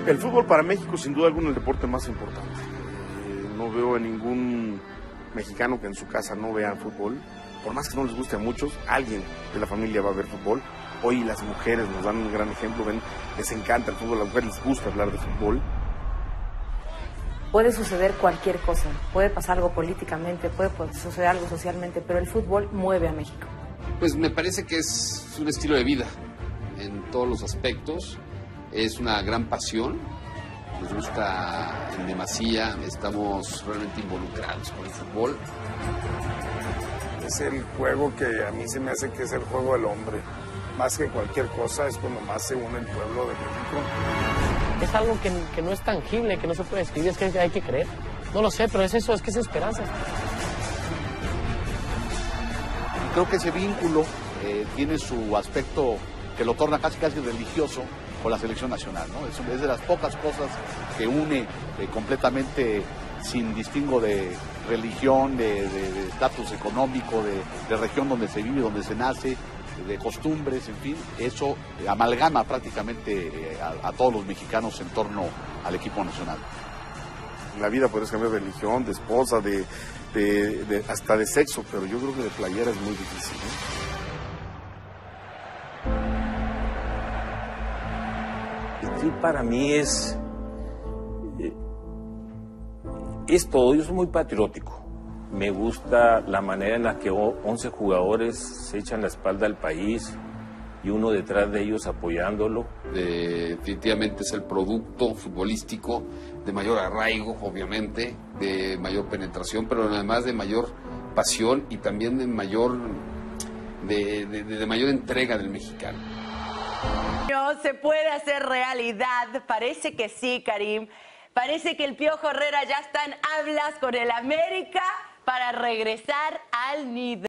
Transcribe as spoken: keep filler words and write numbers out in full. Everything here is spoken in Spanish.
El fútbol para México sin duda alguna es el deporte más importante. Eh, no veo a ningún mexicano que en su casa no vea fútbol. Por más que no les guste a muchos, alguien de la familia va a ver fútbol. Hoy las mujeres nos dan un gran ejemplo, ven, les encanta el fútbol, a las mujeres les gusta hablar de fútbol. Puede suceder cualquier cosa, puede pasar algo políticamente, puede suceder algo socialmente, pero el fútbol mueve a México. Pues me parece que es un estilo de vida en todos los aspectos, es una gran pasión, nos gusta en demasía, estamos realmente involucrados con el fútbol. Es el juego que a mí se me hace que es el juego del hombre, más que cualquier cosa, es cuando más se une el pueblo de México. Es algo que, que no es tangible, que no se puede describir, es que hay que creer. No lo sé, pero es eso, es que es esperanza. Creo que ese vínculo eh, tiene su aspecto que lo torna casi casi religioso con la selección nacional, ¿no? Es, es de las pocas cosas que une eh, completamente sin distingo de religión, de estatus económico, de, de región donde se vive, donde se nace, de costumbres, en fin, eso amalgama prácticamente eh, a, a todos los mexicanos en torno al equipo nacional. En la vida puedes cambiar de religión, de esposa, de, de, de, hasta de sexo, pero yo creo que de playera es muy difícil, ¿eh? Sí, para mí es, es todo. Yo soy muy patriótico. Me gusta la manera en la que once jugadores se echan la espalda al país y uno detrás de ellos apoyándolo. De, definitivamente es el producto futbolístico de mayor arraigo, obviamente, de mayor penetración, pero además de mayor pasión y también de mayor, de, de, de mayor entrega del mexicano. No se puede hacer realidad, parece que sí, Karim. Parece que el Piojo Herrera ya está en hablas con el América para regresar al nido.